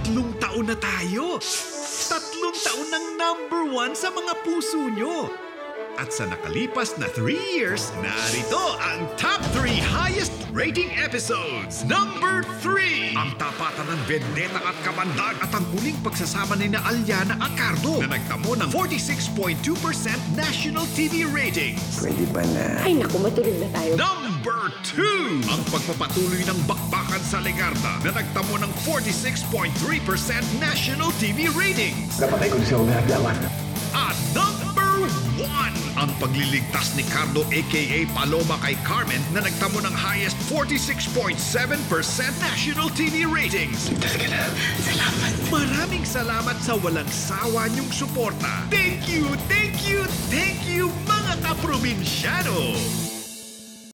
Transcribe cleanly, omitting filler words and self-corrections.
taon na tayo. 3 taon ng #1 sa mga puso nyo. At sa nakalipas na 3 years, narito ang top 3 highest rating episodes. Number 3, ang tapatan ng Vendetta at Kamandag at ang muling pagsasama ni na Aliana Acardo na nagtamo ng 46.2% national TV ratings. Pwede ba na? Ay naku, matulog na tayo. Number 2, ang pagpapatuloy ng bakbakan sa Legarda na nagtamo ng 46.3% national TV ratings. Dapat ay ko siya umihaglawan. At number 1, ang pagliligtas ni Cardo aka Paloma kay Carmen na nagtamo ng highest 46.7% national TV ratings. Ligtas ka na. Salamat. Maraming salamat sa walang sawa niyong suporta. Thank you, thank you, thank you mga kaprobinsyano!